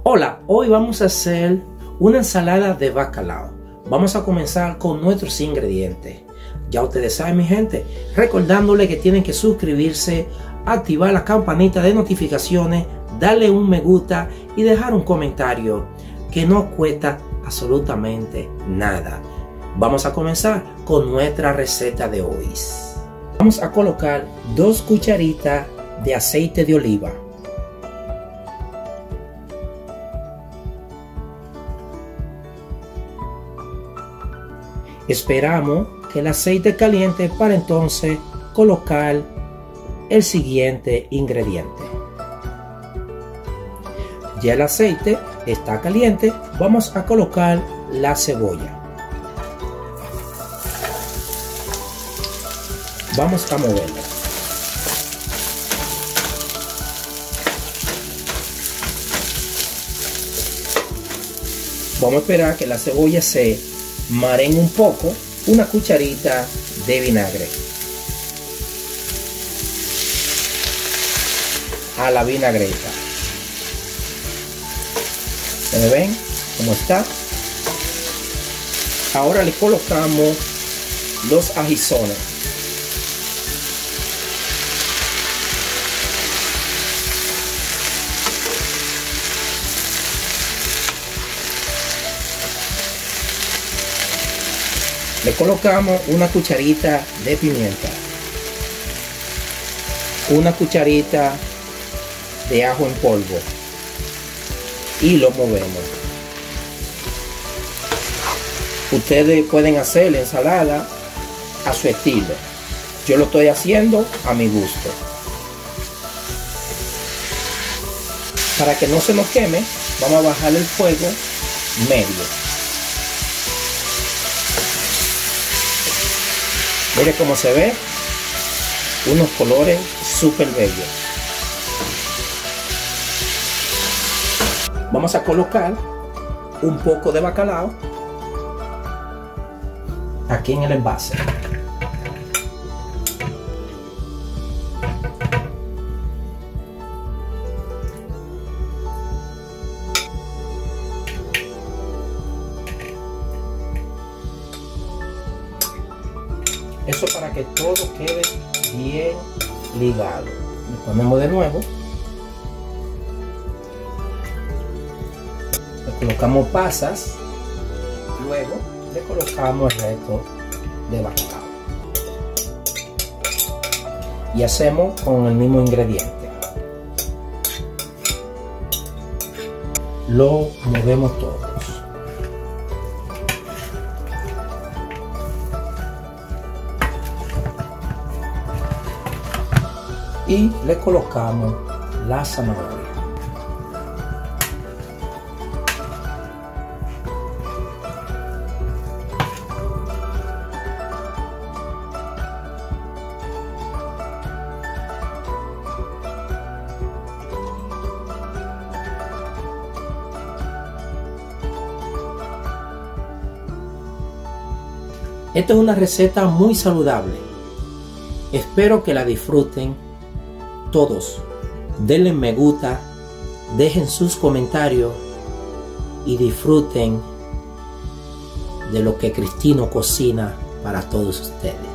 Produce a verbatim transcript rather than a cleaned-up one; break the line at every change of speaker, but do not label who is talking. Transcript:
Hola, hoy vamos a hacer una ensalada de bacalao. Vamos a comenzar con nuestros ingredientes. Ya ustedes saben, mi gente, recordándole que tienen que suscribirse, activar la campanita de notificaciones, darle un me gusta y dejar un comentario que no cuesta absolutamente nada. Vamos a comenzar con nuestra receta de hoy. Vamos a colocar dos cucharitas de aceite de oliva. Esperamos que el aceite caliente para entonces colocar el siguiente ingrediente. Ya el aceite está caliente, vamos a colocar la cebolla. Vamos a moverla. Vamos a esperar que la cebolla se mareen un poco, una cucharita de vinagre. A la vinagreta. ¿Se ven cómo está? Ahora le colocamos los ajizones. Le colocamos una cucharita de pimienta, una cucharita de ajo en polvo y lo movemos. Ustedes pueden hacer la ensalada a su estilo. Yo lo estoy haciendo a mi gusto. Para que no se nos queme, vamos a bajar el fuego medio. Mire cómo se ve, unos colores súper bellos. Vamos a colocar un poco de bacalao aquí en el envase. Eso para que todo quede bien ligado. Le ponemos de nuevo. Le colocamos pasas. Luego le colocamos el resto de bacalao. Y hacemos con el mismo ingrediente. Lo movemos todos. Y le colocamos la zanahoria. Esta es una receta muy saludable. Espero que la disfruten todos. Denle me gusta, dejen sus comentarios y disfruten de lo que Cristino cocina para todos ustedes.